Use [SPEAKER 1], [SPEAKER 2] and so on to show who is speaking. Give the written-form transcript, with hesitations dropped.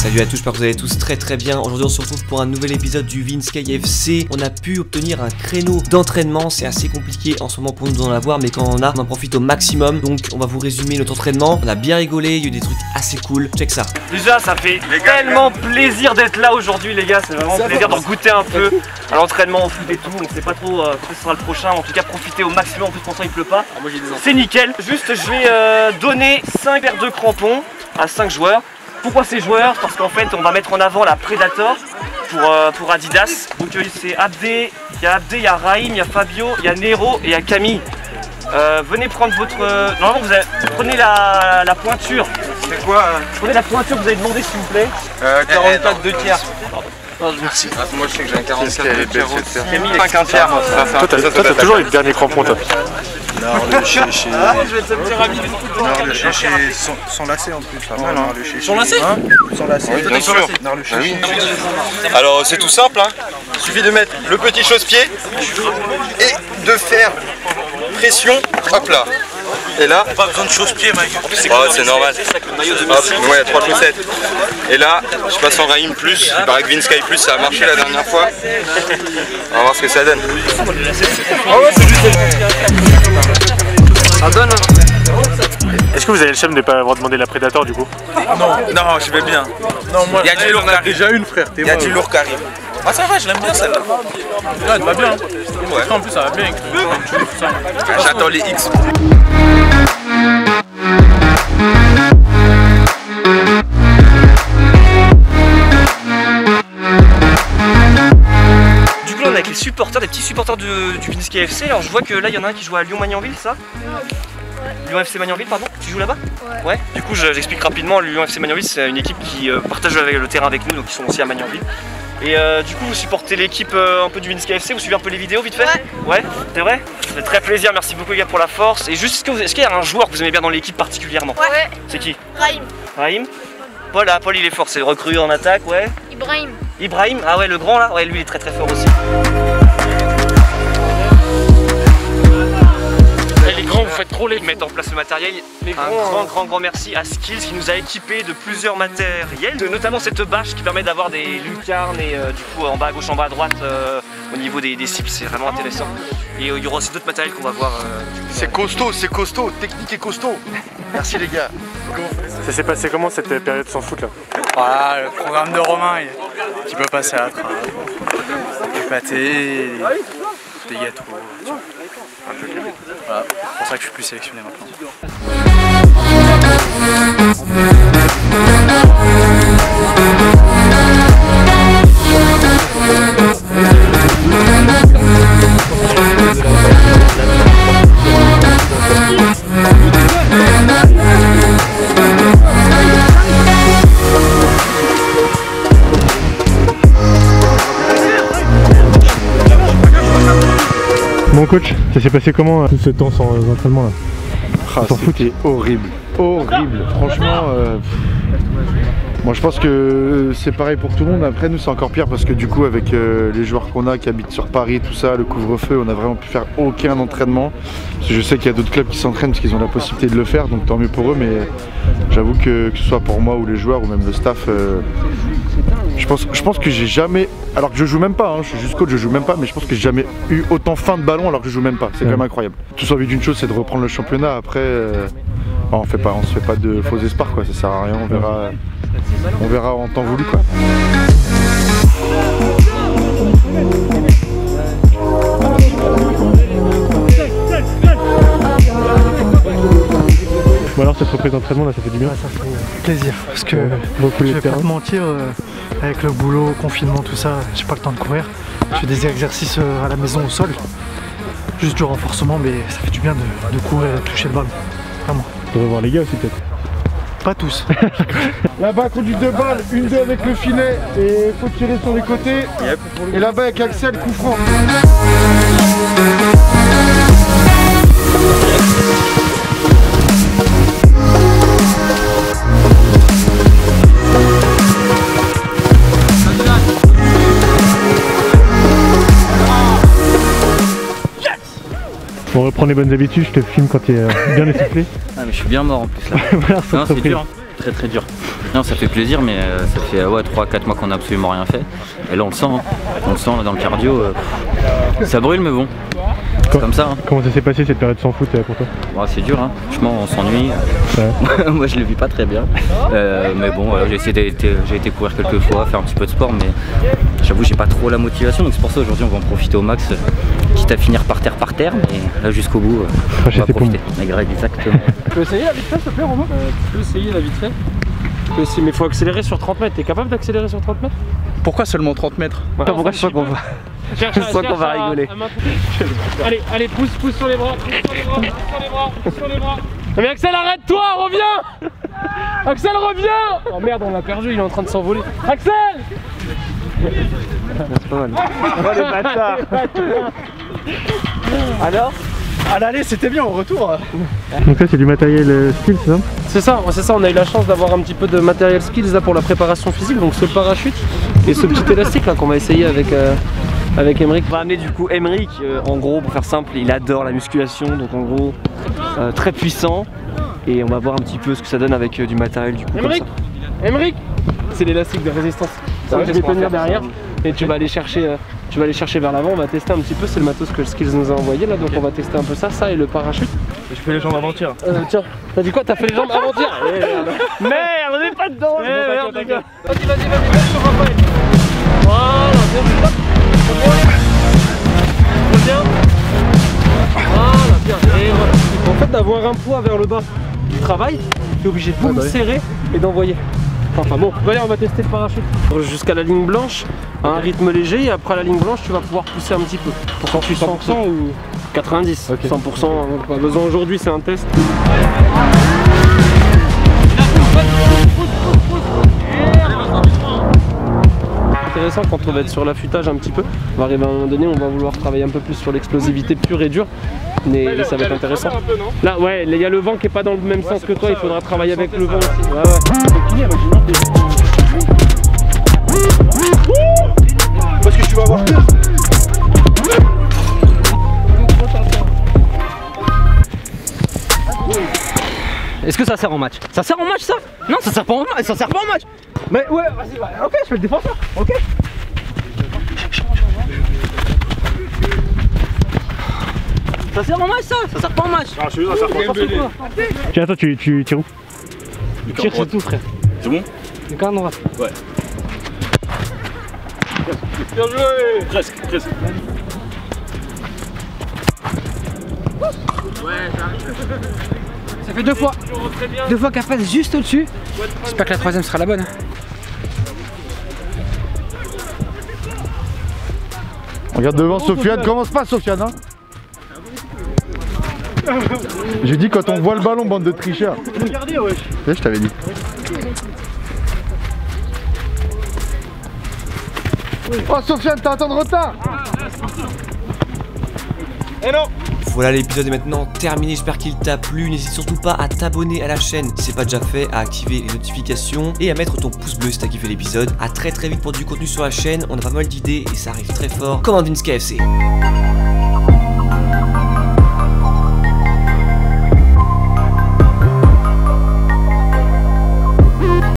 [SPEAKER 1] Salut à tous, j'espère que vous allez tous très bien. Aujourd'hui on se retrouve pour un nouvel épisode du Vinsky FC. On a pu obtenir un créneau d'entraînement, c'est assez compliqué en ce moment pour nous d'en avoir, mais quand on en profite au maximum. Donc on va vous résumer notre entraînement. On a bien rigolé, il y a eu des trucs assez cool, check ça.
[SPEAKER 2] Déjà ça fait tellement plaisir d'être là aujourd'hui les gars, c'est vraiment un plaisir d'en goûter un peu à l'entraînement, au foot et tout. On sait pas trop ce sera le prochain, en tout cas profitez au maximum, en plus pour ça il pleut pas. C'est nickel. Juste je vais donner 5 paires de crampons à 5 joueurs. Pourquoi ces joueurs? Parce qu'en fait on va mettre en avant la Predator pour Adidas. Donc c'est Abdé, il y a Abdé, il y a Raïm, il y a Fabio, il y a Nero et il y a Camille. Venez prendre votre... Normalement vous avez... prenez la pointure.
[SPEAKER 3] C'est quoi
[SPEAKER 2] Prenez la pointure que vous avez demandé s'il vous plaît.
[SPEAKER 3] 44 2 tiers.
[SPEAKER 2] Merci.
[SPEAKER 3] Moi je sais que j'ai un 44 2 tiers.
[SPEAKER 2] Camille 5 1 tiers.
[SPEAKER 4] Toi t'as toujours les derniers crampons toi.
[SPEAKER 3] Non, le chez...
[SPEAKER 2] Je vais être sa petite amie.
[SPEAKER 3] Non, le chez sans lacets en plus. Pas mal, hein, le chez.
[SPEAKER 2] Sans lacets
[SPEAKER 3] Sans lacets.
[SPEAKER 5] Oui, bien sûr.
[SPEAKER 3] Non, le chez.
[SPEAKER 5] Alors c'est tout simple, hein. Il suffit de mettre le petit chausse-pied et de faire pression, hop là. Et là,
[SPEAKER 3] Pas besoin de chausse-pied, Mike.
[SPEAKER 5] c'est normal. Hop, ouais, 3 chaussettes. Et là, je passe en Raïm plus. Il paraît que Vinsky plus, ça a marché la dernière fois. On va voir ce que ça donne.
[SPEAKER 2] Ça donne.
[SPEAKER 4] Est-ce que vous avez le chum de ne pas avoir demandé la Predator du coup?
[SPEAKER 3] Non, je vais bien. Non, moi, il y a du lourd qui arrive. Déjà une, frère. Il y a du lourd qui arrive. Ah, ça va, je l'aime bien celle-là.
[SPEAKER 6] Ouais, elle va bien.
[SPEAKER 5] Ouais.
[SPEAKER 6] En plus, ça va bien avec tout ça.
[SPEAKER 5] J'attends les X.
[SPEAKER 2] Du coup là on est avec les supporters, des petits supporters du Vinsky FC. Alors je vois que là il y en a un qui joue à Lyon-Magnanville, ça Lyon FC Magnanville, pardon. Tu joues là-bas? Ouais. Du coup j'explique rapidement, Lyon FC Magnanville c'est une équipe qui partage le terrain avec nous, donc ils sont aussi à Magnanville. Et du coup vous supportez l'équipe un peu du Vinsky FC, vous suivez un peu les vidéos vite fait? Ouais, c'est vrai? Ça fait très plaisir, merci beaucoup les gars pour la force. Et juste, est-ce qu'il y a un joueur que vous aimez bien dans l'équipe particulièrement?
[SPEAKER 7] Ouais.
[SPEAKER 2] C'est qui?
[SPEAKER 7] Raïm.
[SPEAKER 2] Raïm? Voilà, Paul il est fort, c'est le recrue en attaque, ouais.
[SPEAKER 7] Ibrahim.
[SPEAKER 2] Ibrahim, ah ouais le grand là, ouais lui il est très fort aussi.
[SPEAKER 6] Les grands, vous faites trop les.
[SPEAKER 2] Ils mettent en place le matériel. Un grand merci à Skills qui nous a équipés de plusieurs matériels, notamment cette bâche qui permet d'avoir des lucarnes et du coup en bas à gauche, en bas à droite au niveau des cibles, c'est vraiment intéressant. Et il y aura aussi d'autres matériels qu'on va voir.
[SPEAKER 5] C'est costaud, technique et costaud. Merci les gars.
[SPEAKER 4] Ça s'est passé comment cette période sans foot là?
[SPEAKER 8] Voilà, le programme de Romain, tu peux passer à la trappe. Des pâtés, des gâteaux. Voilà, c'est pour ça que je suis plus sélectionné maintenant.
[SPEAKER 4] Bon coach, ça s'est passé comment tout ce temps sans entraînement là?
[SPEAKER 9] Sans foot est horrible, franchement. Moi je pense que c'est pareil pour tout le monde. Après nous c'est encore pire parce que du coup avec les joueurs qu'on a qui habitent sur Paris, tout ça, le couvre-feu, on a vraiment pu faire aucun entraînement. Parce que je sais qu'il y a d'autres clubs qui s'entraînent parce qu'ils ont la possibilité de le faire, donc tant mieux pour eux, mais j'avoue que ce soit pour moi ou les joueurs ou même le staff, je pense que j'ai jamais, alors que je joue même pas, hein, je suis juste coach, je joue même pas, mais je pense que j'ai jamais eu autant faim de ballon alors que je joue même pas, c'est quand même incroyable. Tout envie d'une chose, c'est de reprendre le championnat. Après on se fait pas de faux espoirs quoi, ça sert à rien, on verra en temps voulu quoi.
[SPEAKER 4] Bon alors cette reprise d'entraînement là ça fait du bien?
[SPEAKER 10] Ça fait plaisir parce que
[SPEAKER 4] beaucoup
[SPEAKER 10] je vais pas te mentir, avec le boulot, confinement, tout ça, j'ai pas le temps de courir. Je fais des exercices à la maison au sol, juste du renforcement, mais ça fait du bien de courir et de toucher le ballon, vraiment.
[SPEAKER 4] On devrait voir les gars aussi peut-être.
[SPEAKER 10] Pas tous.
[SPEAKER 9] Là-bas conduite de balle, 1-2 avec le filet et il faut tirer sur les côtés. Et là-bas avec Axel, coup franc.
[SPEAKER 4] On reprend les bonnes habitudes, je te filme quand tu es bien essoufflé.
[SPEAKER 8] Ah mais je suis bien mort en plus là.
[SPEAKER 4] Voilà,
[SPEAKER 8] non, c'est dur. Hein.
[SPEAKER 7] très dur. Non, ça fait plaisir, mais ça fait 3-4 mois qu'on n'a absolument rien fait. Et là on le sent là, dans le cardio, ça brûle mais bon. C'est comme ça. Hein.
[SPEAKER 4] Comment ça s'est passé cette période sans foot pour toi?
[SPEAKER 7] Bon, c'est dur, hein. Franchement on s'ennuie. Ouais. Moi je le vis pas très bien. Mais bon, voilà, j'ai été courir quelques fois, faire un petit peu de sport, mais j'avoue j'ai pas trop la motivation. Donc c'est pour ça aujourd'hui on va en profiter au max. Quitte à finir par terre, mais là jusqu'au bout, on va profiter. Exactement.
[SPEAKER 2] Tu peux essayer la vite fait s'il te plaît Romain? Tu peux essayer la vite fait. Mais il faut accélérer sur 30 mètres. T'es capable d'accélérer sur 30 mètres?
[SPEAKER 8] Pourquoi seulement 30 mètres?
[SPEAKER 1] Pourquoi je sens qu'on va... Je sens qu'on va rigoler.
[SPEAKER 2] Allez, pousse sur les bras, pousse sur les bras. Mais Axel, arrête-toi, reviens. Axel, reviens. Oh merde, on l'a perdu, il est en train de s'envoler. Axel.
[SPEAKER 1] C'est pas mal.
[SPEAKER 2] Oh les bâtards.
[SPEAKER 1] Alors
[SPEAKER 8] à l'aller c'était bien, au retour.
[SPEAKER 4] Donc là c'est du matériel skills, c'est ça?
[SPEAKER 2] C'est ça, on a eu la chance d'avoir un petit peu de matériel skills là pour la préparation physique, donc ce parachute et ce petit élastique là qu'on va essayer avec Emeric.
[SPEAKER 1] On va amener du coup Emeric, en gros pour faire simple, il adore la musculation, donc en gros très puissant, et on va voir un petit peu ce que ça donne avec du matériel du coup.
[SPEAKER 2] Emeric, c'est l'élastique de résistance. Ça va tenir derrière et tu vas aller chercher vers l'avant. On va tester un petit peu, c'est le matos que Skills nous a envoyé là, donc on va tester un peu ça et le parachute.
[SPEAKER 6] Je fais les jambes avant-hier.
[SPEAKER 2] Tiens, t'as dit quoi? T'as fait les jambes avant-hier?
[SPEAKER 1] Merde, on n'est pas dedans.
[SPEAKER 2] Merde, les gars. Vas-y, sur Raphaël. Voilà, bien. Voilà, bien. Et voilà. En fait, d'avoir un poids vers le bas du travail, tu es obligé de tout serrer et d'envoyer. Enfin bon, allez, on va tester le parachute jusqu'à la ligne blanche à un rythme léger, et après la ligne blanche tu vas pouvoir pousser un petit peu. Pour quand tu 100% ou 90, okay. 100%, pas besoin aujourd'hui, c'est un test. Intéressant quand on va être sur l'affûtage un petit peu, on va arriver à un moment donné, on va vouloir travailler un peu plus sur l'explosivité pure et dure, mais ça va être intéressant. Là ouais, il y a le vent qui est pas dans le même sens que toi, il faudra travailler avec le vent aussi. Ouais.
[SPEAKER 8] Parce que tu vas avoir peur.
[SPEAKER 1] Est-ce que ça sert en match? Ça sert en match ça? Non, ça sert pas en match, ça sert pas en match.
[SPEAKER 2] Mais ouais, vas-y, ok, je fais le défenseur, ok.
[SPEAKER 1] Ça sert en match ça? Ça sert pas en match.
[SPEAKER 6] Ah, je suis ça sert pas.
[SPEAKER 4] Tiens, toi tu tires où?
[SPEAKER 2] Le tir c'est tout frère.
[SPEAKER 6] C'est bon?
[SPEAKER 2] Le camp droite.
[SPEAKER 6] Ouais. Bien joué. Presque.
[SPEAKER 2] Ouais, ça fait 2 fois. 2 fois qu'elle passe juste au-dessus. J'espère que la 3ème sera la bonne.
[SPEAKER 9] Regarde devant Sofiane, commence pas Sofiane hein. J'ai dit quand on voit le ballon, bande de tricheurs.
[SPEAKER 2] Regardez, ouais.
[SPEAKER 9] Je t'avais dit. Oh Sofiane, t'as un temps de retard.
[SPEAKER 2] Et non.
[SPEAKER 1] Voilà, l'épisode est maintenant terminé, j'espère qu'il t'a plu. N'hésite surtout pas à t'abonner à la chaîne si c'est pas déjà fait, à activer les notifications et à mettre ton pouce bleu si t'as kiffé l'épisode. A très vite pour du contenu sur la chaîne, on a pas mal d'idées et ça arrive très fort comme un Vince KFC.